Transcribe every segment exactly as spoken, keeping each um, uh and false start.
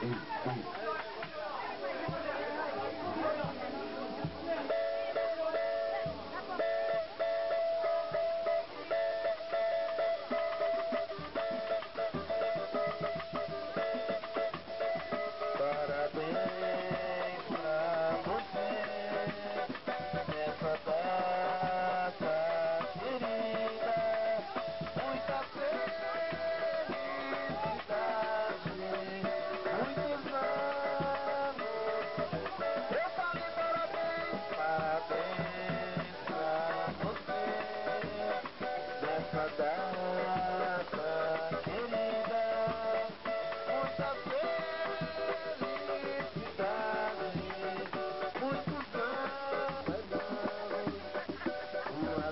Parabéns pra você nessa data querida, muita felicidade, muitos anos. Eu falei parabéns, parabéns pra você nessa data querida, muita felicidade, muitos anos, uma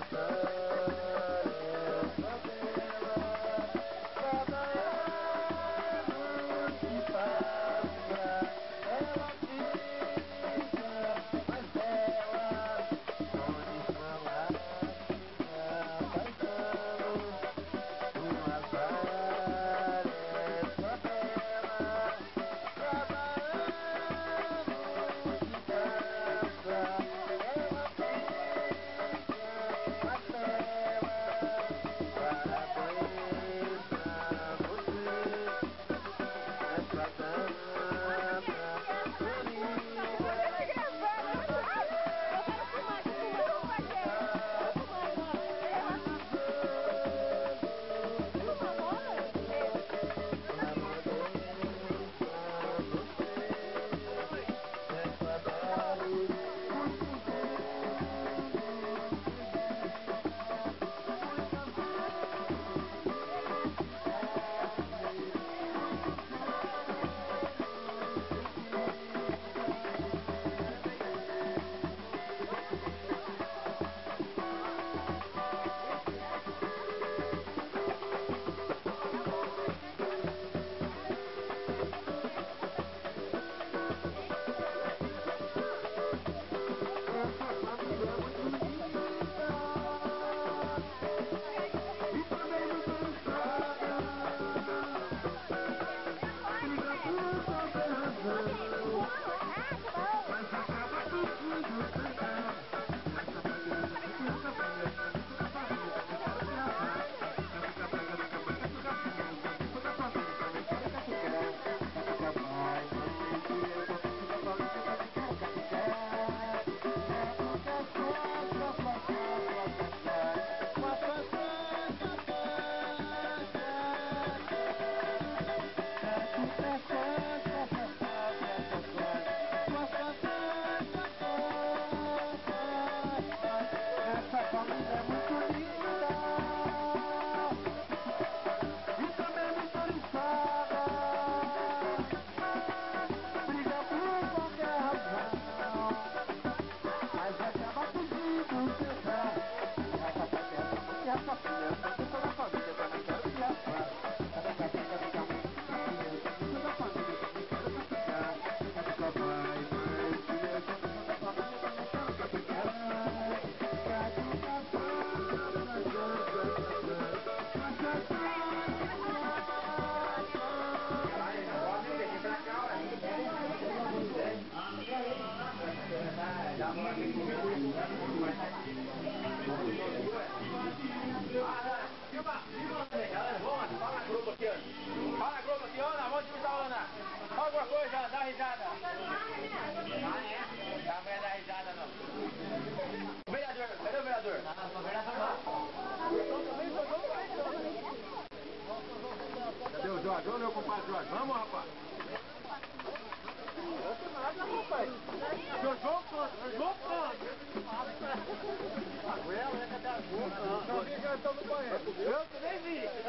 tarefa bela, cada ano que passa, ela fica mais bela, onde falar fica paisano, uma tarefa bela, cada ano que passa, ela fica mais bela. Parabéns pra você nessa data querida. Essa família é muito linda e também muito oriçada, briga por qualquer razão, mas acaba pedindo o seu carro. Essa parte é essa porque a sua filha, eu sou toda a família, também quero que a faça. Essa casaca fica muito fofinha, eu sou toda a família, também quero caprichar. Essa papai, mãe, filha, eu sou toda a família, também quero caprichar. Fala Globo aqui, ó. Fala Globo aqui, ó. Na mão de tá falando. Fala alguma coisa, dá risada. Dá pra dar risada, não. O vereador, cadê o vereador? O vereador lá. Cadê o Jorge? Ô meu compadre Jorge, vamos rapaz! Outro nada, rapaz! Seu João Santos, seu João Santos! Aguela, né? Cadê a boca? Não vi que eu estou no banheiro. Eu nem vi!